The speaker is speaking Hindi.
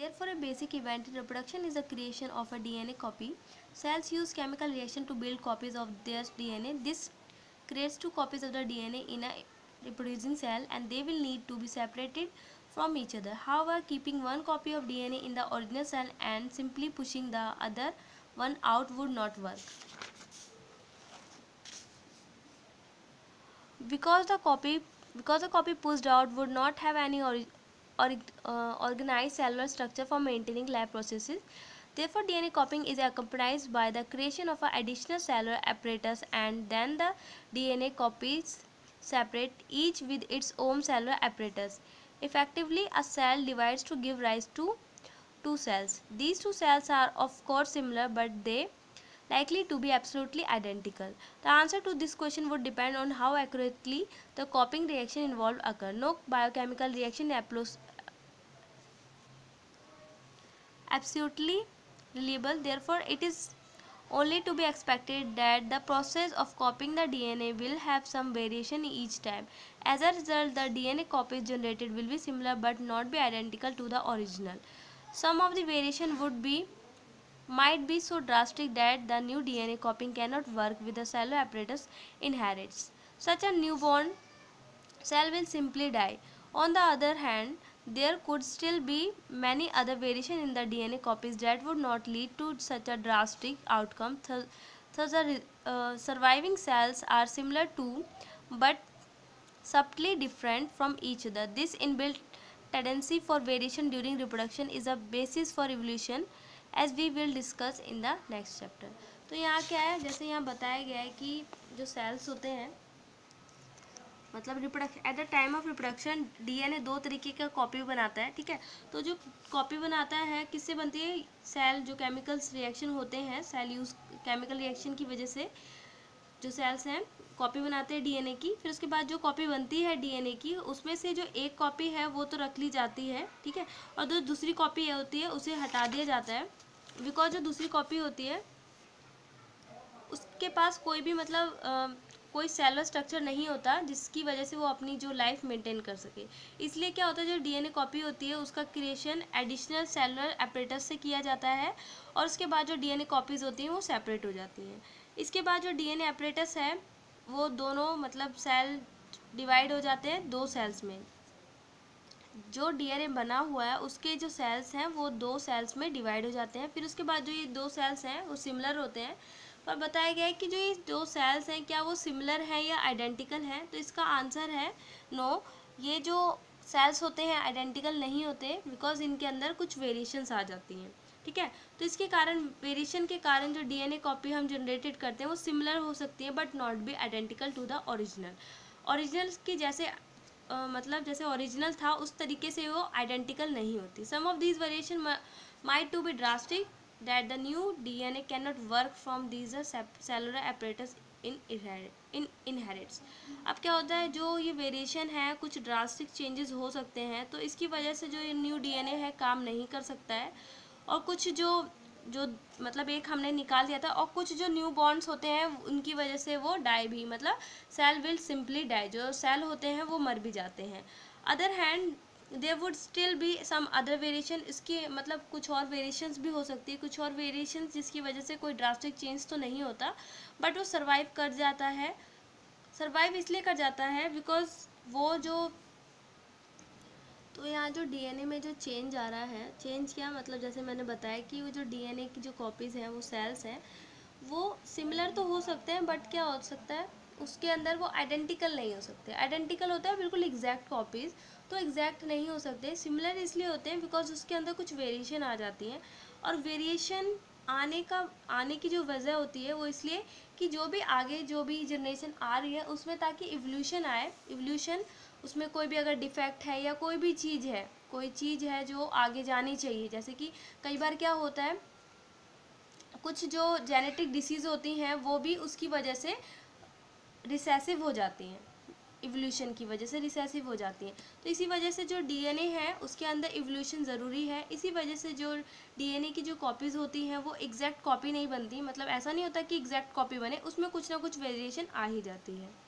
Therefore, a basic event in reproduction is the creation of a DNA copy. Cells use chemical reaction to build copies of their DNA. This creates two copies of the DNA in a reproducing cell, and they will need to be separated from each other. However, keeping one copy of DNA in the original cell and simply pushing the other one out would not work. Because the copy pushed out would not have any organized cellular structure for maintaining lab processes. Therefore, DNA copying is accompanied by the creation of an additional cellular apparatus, and then the DNA copies separate, each with its own cellular apparatus. Effectively, a cell divides to give rise to two cells. These two cells are of course similar, but they likely to be absolutely identical. The answer to this question would depend on how accurately the copying reaction involved occur. No biochemical reaction is absolutely reliable. Therefore, it is only to be expected that the process of copying the DNA will have some variation each time. As a result, the DNA copies generated will be similar but not be identical to the original. Some of the variation might be so drastic that the new DNA copying cannot work with the cellular apparatus inherits. Such a newborn cell will simply die. On the other hand, there could still be many other variations in the DNA copies that would not lead to such a drastic outcome. Thus, the surviving cells are similar to but subtly different from each other. This inbuilt tendency for variation during reproduction is a basis for evolution, as we will discuss in the next chapter. तो यहाँ क्या है, जैसे यहाँ बताया गया है कि जो सेल्स होते हैं, मतलब reproduction at the time of reproduction DNA दो तरीके का कॉपी बनाता है, ठीक है। तो जो कॉपी बनाता है किससे बनती है, सेल जो केमिकल्स रिएक्शन होते हैं, सेल यूज केमिकल रिएक्शन की वजह से जो सेल्स हैं कॉपी बनाते हैं डीएनए की। फिर उसके बाद जो कॉपी बनती है डीएनए की, उसमें से जो एक कॉपी है वो तो रख ली जाती है, ठीक है, और जो दूसरी कॉपी होती है उसे हटा दिया जाता है। बिकॉज जो दूसरी कॉपी होती है उसके पास कोई भी मतलब कोई सेलुलर स्ट्रक्चर नहीं होता जिसकी वजह से वो अपनी जो लाइफ मेंटेन कर सके। इसलिए क्या होता है, जो डीएनए कॉपी होती है उसका क्रिएशन एडिशनल सेलुलर apparatus से किया जाता है, और उसके बाद जो डीएनए कॉपीज़ होती हैं वो सेपरेट हो जाती हैं। इसके बाद जो डीएनए apparatus है वो दोनों मतलब सेल डिवाइड हो जाते हैं दो सेल्स में। जो डीएनए बना हुआ है उसके जो सेल्स हैं वो दो सेल्स में डिवाइड हो जाते हैं। फिर उसके बाद जो ये दो सेल्स हैं वो सिमिलर होते हैं, पर बताया गया है कि जो ये दो सेल्स हैं क्या वो सिमिलर हैं या आइडेंटिकल हैं। तो इसका आंसर है नो, ये जो सेल्स होते हैं आइडेंटिकल नहीं होते, बिकॉज इनके अंदर कुछ वेरिएशंस आ जाती हैं, ठीक है। तो इसके कारण वेरिएशन के कारण जो डीएनए कॉपी हम जनरेटेड करते हैं वो सिमिलर हो सकती है but not be identical to the original की जैसे मतलब जैसे ओरिजिनल था उस तरीके से वो आइडेंटिकल नहीं होती। Some of these variation might to be drastic that the new DNA cannot work from these cellular apparatus in inherits। अब क्या होता है, जो ये वेरिएशन है कुछ ड्रास्टिक चेंजेस हो सकते हैं, तो इसकी वजह से जो ये न्यू डीएनए है काम नहीं कर सकता है, और कुछ जो मतलब एक हमने निकाल दिया था, और कुछ जो न्यू बॉन्ड्स होते हैं उनकी वजह से वो डाई भी, मतलब सेल विल सिंपली डाई, जो सेल होते हैं वो मर भी जाते हैं। Other hand there would still be some other variation, इसकी मतलब कुछ और वेरिएशंस भी हो सकती है, कुछ और वेरिएशंस जिसकी वजह से कोई ड्रास्टिक चेंज तो नहीं होता बट वो सर्वाइव कर जाता है। सर्वाइव इसलिए कर जाता है बिकॉज वो जो, तो यहाँ जो डीएनए में जो चेंज आ रहा है, चेंज क्या मतलब जैसे मैंने बताया कि वो जो डीएनए की जो कॉपीज़ हैं वो सेल्स हैं वो सिमिलर तो हो सकते हैं बट क्या हो सकता है उसके अंदर वो आइडेंटिकल नहीं हो सकते। आइडेंटिकल होता है बिल्कुल एग्जैक्ट कॉपीज़, तो एग्जैक्ट नहीं हो सकते। सिमिलर इसलिए होते हैं बिकॉज उसके अंदर कुछ वेरिएशन आ जाती हैं, और वेरिएशन आने की जो वजह होती है वो इसलिए कि जो भी आगे जो भी जनरेशन आ रही है उसमें ताकि इवोल्यूशन आए, इवोल्यूशन उसमें कोई भी अगर डिफेक्ट है या कोई भी चीज़ है, कोई चीज़ है जो आगे जानी चाहिए, जैसे कि कई बार क्या होता है कुछ जो जेनेटिक डिसीज़ होती हैं वो भी उसकी वजह से रिसेसिव हो जाती हैं, इवोल्यूशन की वजह से रिसेसिव हो जाती हैं। तो इसी वजह से जो डीएनए है उसके अंदर इवोल्यूशन ज़रूरी है। इसी वजह से जो डीएनए की जो कॉपीज़ होती हैं वो एग्जैक्ट कॉपी नहीं बनती, मतलब ऐसा नहीं होता कि एग्जैक्ट कॉपी बने, उसमें कुछ ना कुछ वेरिएशन आ ही जाती है।